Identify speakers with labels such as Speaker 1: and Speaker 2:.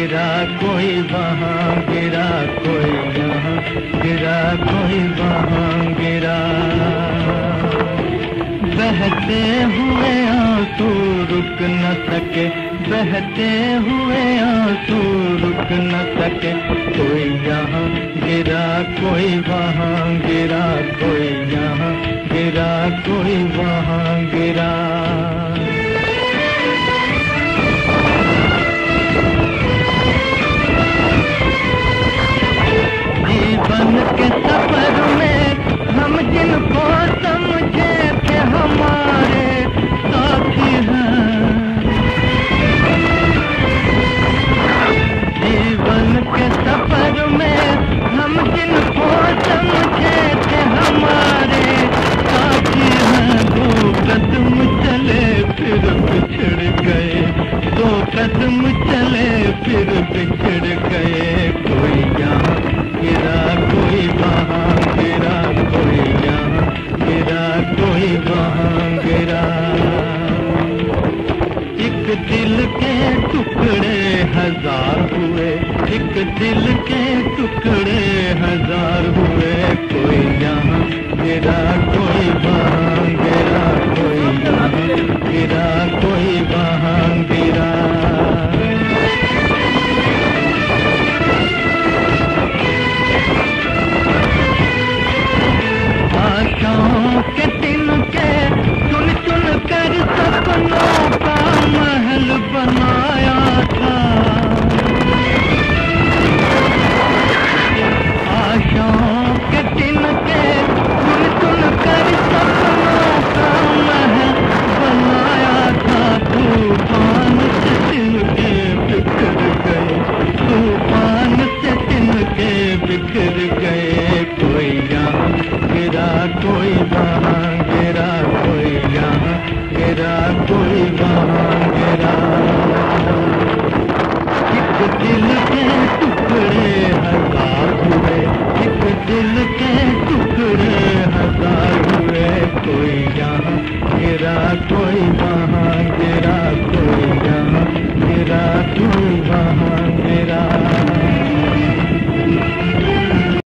Speaker 1: गिरा कोई वहाँ गिरा, कोई यहाँ गिरा, कोई वहाँ गिरा। बहते हुए आंसू रुक न सके, बहते हुए आंसू रुक न सके। कोई यहाँ गिरा, कोई वहाँ गिरा, कोई यहाँ गिरा, कोई वहाँ गिरा। जीवन के सफर में हम जिनको समझे थे हमारे साथी हैं, जीवन के सफर में हम जिनको समझे थे हमारे साथी हैं। दो कदम चले फिर बिछड़ गए, दो कदम चले फिर बिछड़ गए। कोई यहाँ गिरा, कोई वहाँ गिरा, कोई यहाँ गिरा, कोई वहाँ गिरा। एक दिल के टुकड़े हजार हुए, एक दिल के टुकड़े हजार हुए। कोई यहाँ गिरा, कोई वहाँ गिरा, कोई यहाँ गिरा, कोई वहाँ गिरा। आशाओं के तिनके चुन चुन कर सपनों का महल बनाया था, आशाओं के तिनके चुन चुन कर सपनों का महल बनाया था। तूफान से तिनके बिखर गए, तूफान से तिनके बिखर गए। कोई यहाँ गिरा, कोई वहाँ गिरा, कोई यहाँ गिरा, कोई वहाँ गिरा। एक दिल के टुकड़े हजार हुए, एक दिल के टुकड़े हजार हुए। कोई यहाँ गिरा, कोई वहाँ गिरा, कोई यहाँ गिरा, कोई